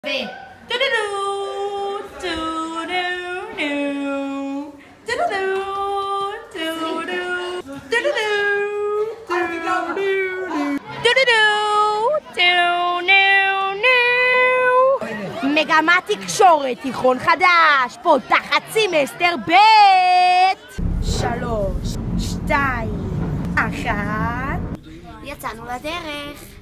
מגמת תקשורת תיכון חדש פותחת סמסטר ב' 3, 2, 1 יצאנו לדרך.